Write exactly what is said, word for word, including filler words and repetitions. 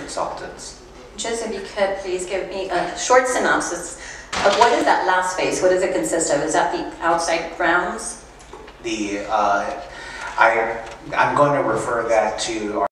consultants. Just if you could please give me a short synopsis of what is that last phase? What does it consist of? Is that the outside grounds? The uh, I I'm going to refer that to our